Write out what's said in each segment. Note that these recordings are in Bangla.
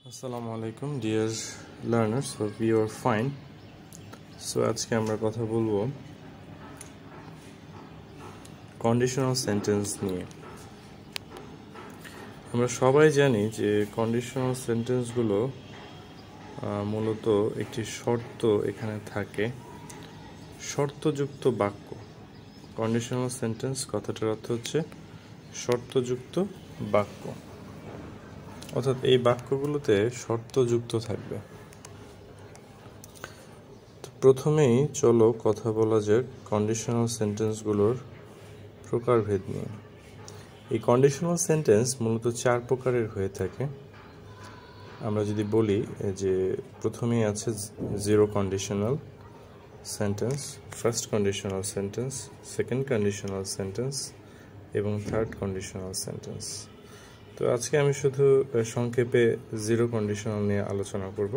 আসসালামু আলাইকুম dear learners, hope you are fine. So আজকে আমরা কথা বলবো কন্ডিশনাল সেন্টেন্স নিয়ে। আমরা সবাই জানি যে কন্ডিশনাল সেন্টেন্সগুলো মূলত একটি শর্ত এখানে থাকে, শর্তযুক্ত বাক্য। কন্ডিশনাল সেন্টেন্স কথাটার অর্থ হচ্ছে শর্তযুক্ত বাক্য, অর্থাৎ এই বাক্যগুলোতে শর্তযুক্ত থাকবে। প্রথমেই চলো কথা বলা যাক কন্ডিশনাল সেন্টেন্সগুলোর প্রকারভেদ নিয়ে। এই কন্ডিশনাল সেন্টেন্স মূলত চার প্রকারের হয়ে থাকে। আমরা যদি বলি যে প্রথমেই আছে zero conditional sentence, first conditional sentence, second conditional sentence এবং থার্ড কন্ডিশনাল সেন্টেন্স। তো আজকে আমি শুধু সংক্ষেপে জিরো কন্ডিশনাল নিয়ে আলোচনা করব।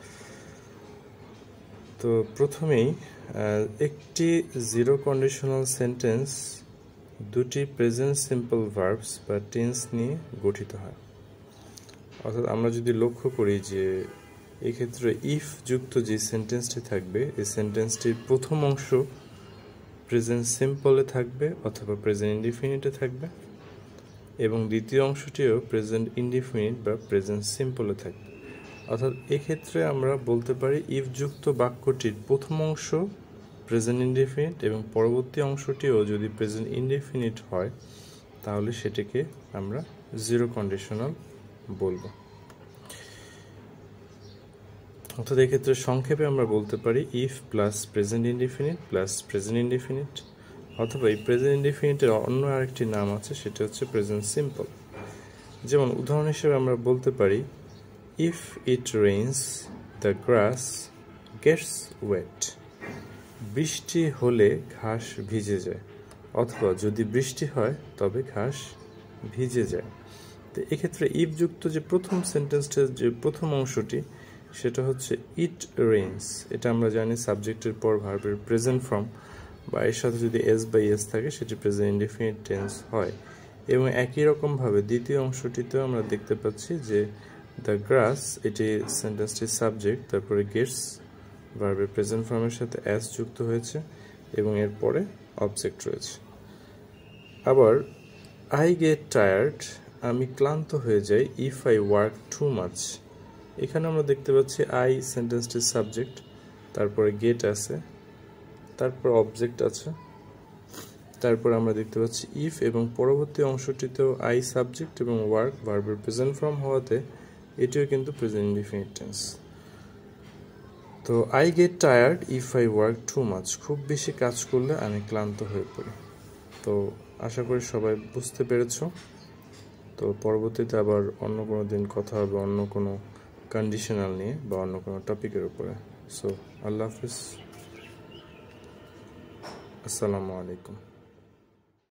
তো প্রথমেই একটি জিরো কন্ডিশনাল সেন্টেন্স দুটি প্রেজেন্ট সিম্পল ভার্বস বা টেন্স নিয়ে গঠিত হয়। অর্থাৎ আমরা যদি লক্ষ্য করি যে এক্ষেত্রে ইফ যুক্ত যে সেন্টেন্সটি থাকবে, এই সেন্টেন্সটির প্রথম অংশ প্রেজেন্ট সিম্পলে থাকবে অথবা প্রেজেন্ট ইনডিফিনিটে থাকবে এবং দ্বিতীয় অংশটিও প্রেজেন্ট ইনডিফিনিট বা প্রেজেন্ট সিম্পলে থাকবে। অর্থাৎ এক্ষেত্রে আমরা বলতে পারি ইফ যুক্ত বাক্যটির প্রথম অংশ প্রেজেন্ট ইনডিফিনিট এবং পরবর্তী অংশটিও যদি প্রেজেন্ট ইনডিফিনিট হয় তাহলে সেটিকে আমরা জিরো কন্ডিশনাল বলবো। অর্থাৎ এক্ষেত্রে সংক্ষেপে আমরা বলতে পারি if plus present indefinite plus present indefinite, অথবা এই প্রেজেন্ট ইনডিফিনিটের অন্য আরেকটি নাম আছে, সেটা হচ্ছে প্রেজেন্ট সিম্পল। যেমন উদাহরণ হিসেবে আমরা বলতে পারি if it rains the grass gets wet. বৃষ্টি হলে ঘাস ভিজে যায়, অথবা যদি বৃষ্টি হয় তবে ঘাস ভিজে যায়। তো এক্ষেত্রে ইফ যুক্ত যে প্রথম সেন্টেন্সটার যে প্রথম অংশটি সেটা হচ্ছে ইট রেইনস। এটা আমরা জানি সাবজেক্টের পর ভার্বের প্রেজেন্ট ফর্ম বা এর সাথে যদি এস বাই এস থাকে সেটি প্রেজেন্ট ইনডিফিনিট টেন্স হয়। এবং একই রকমভাবে দ্বিতীয় অংশটিতেও আমরা দেখতে পাচ্ছি যে দ্য গ্রাস এটি সেন্টেন্সটির সাবজেক্ট, তারপরে গেটস ভার্বের প্রেজেন্ট ফর্মের সাথে এস যুক্ত হয়েছে এবং এরপরে অবজেক্ট রয়েছে। আবার আই গেট টায়ার্ড, আমি ক্লান্ত হয়ে যাই, if I work too much. এখানে আমরা দেখতে পাচ্ছি আই সেন্টেন্সটির সাবজেক্ট, তারপরে গেট আছে, তারপর অবজেক্ট আছে, তারপর আমরা দেখতে পাচ্ছি ইফ এবং পরবর্তী অংশটিতেও আই সাবজেক্ট এবং ওয়ার্ক ভার্বের প্রেজেন্ট ফর্ম হওয়াতে এটিও কিন্তু প্রেজেন্ট ইনডিফিনিট টেন্স। তো I get tired if I work too much, খুব বেশি কাজ করলে আমি ক্লান্ত হয়ে পড়ি। তো আশা করি সবাই বুঝতে পেরেছো। তো পরবর্তীতে আবার অন্য কোনো দিন কথা হবে অন্য কোনো কন্ডিশনাল নিয়ে বা অন্য কোনো টপিকের উপরে। সো আল্লাহ হাফিজ, আসসালামু আলাইকুম।